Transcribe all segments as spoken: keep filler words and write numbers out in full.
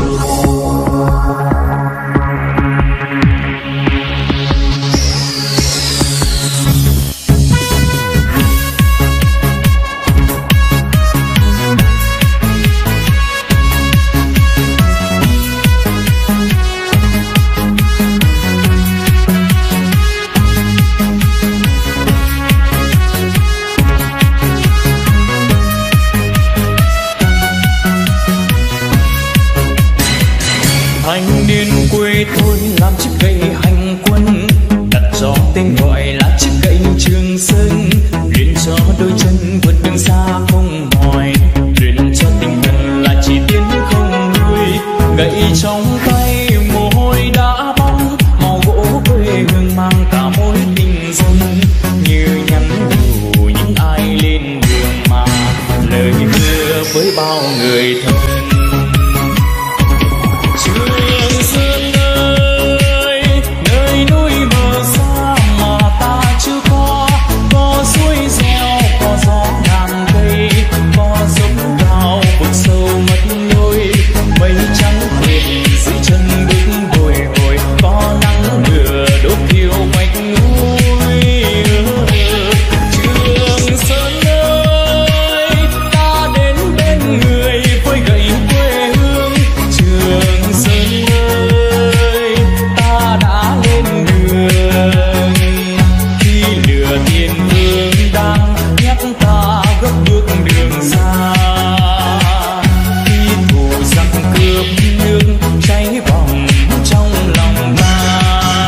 Thanh niên quê tôi làm chiếc gậy hành quân, đặt cho tên gọi là chiếc gậy Trường Sơn, luyện cho đôi chân vượt đường xa không mỏi, luyện cho tinh thần là chỉ tiến không lùi. Gậy trong tay mồ hôi đã bong, màu gỗ quê hương mang cả mối tình dân, như nhắn nhủ những ai lên đường mà lời hứa với bao người thân. Trường Sơn ơi, nơi núi mờ xa mà ta chưa có, có suối reo, có gió ngàn cây, có dốc cao vực sâu mất lối, mây trắng quyện dưới chân bước bồi hồi, có nắng lửa đốt thiêu vách núi. Trường Sơn ơi, ta đến bên người với gậy quê hương. Trường Sơn ơi, ta đã lên đường, khi lửa thiên vương đang nhắc ta gấp bước đường xa, khi thù giặc cướp nước cháy bỏng trong lòng ta.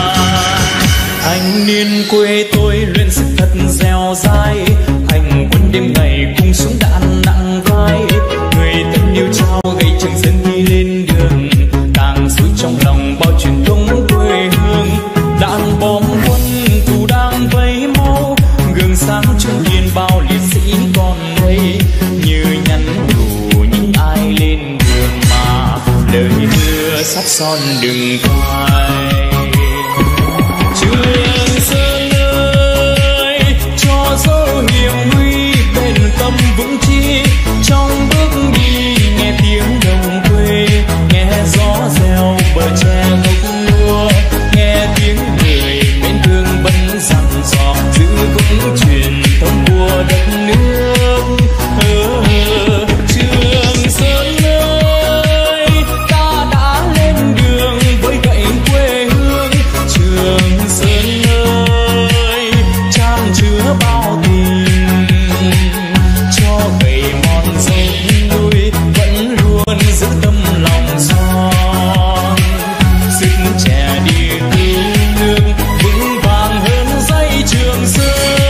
Thanh niên quê tôi luyện sức thật dẻo dai, hành quân đêm ngày cùng súng đạn nặng vai, người thân yêu trao gậy Trường Sơn đi lên đường, càng suối trong lòng bao truyền thống quê hương. Đạn bom quân thù đang vây máu, gương sáng trong hiên bao liệt sĩ còn đây, như nhắn nhủ những ai lên đường mà lời hứa sắt son đừng phai. Trường Sơn ơi, cho dấu hiệu nguy bền tâm vững chí, trong bước đi nghe tiếng đồng quê, nghe gió reo bờ tre gốc lúa, nghe tiếng người mến thương vẫn dặn dò giữ vững truyền thống của đất nước. ờ, Trường Sơn ơi, ta đã lên đường với gậy quê hương. Trường Sơn ơi, chan chứa bao tình, cho gậy mòn dấu núi vẫn luôn giữ tâm lòng son, sức trẻ đi cứu nước vững vàng hơn dây Trường Sơn.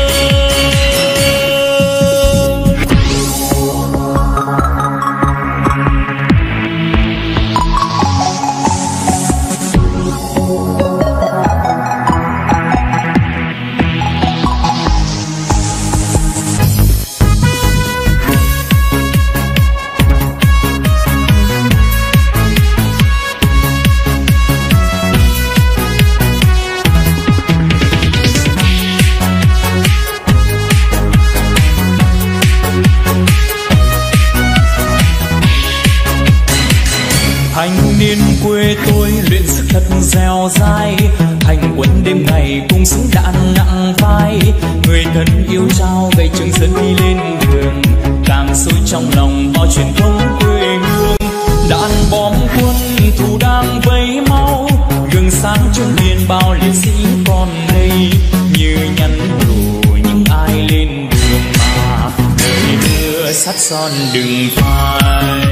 Thanh niên quê tôi luyện sức thật dẻo dai, hành quân đêm ngày cùng súng đạn nặng vai, người thân yêu trao gậy Trường Sơn đi lên đường, càng sôi trong lòng bao truyền thống quê hương. Đạn bom quân thù đang vây máu, gương sáng trong hiên bao liệt sĩ còn đây, như nhắn nhủ những ai lên đường mà lời hứa sắt son đừng phai.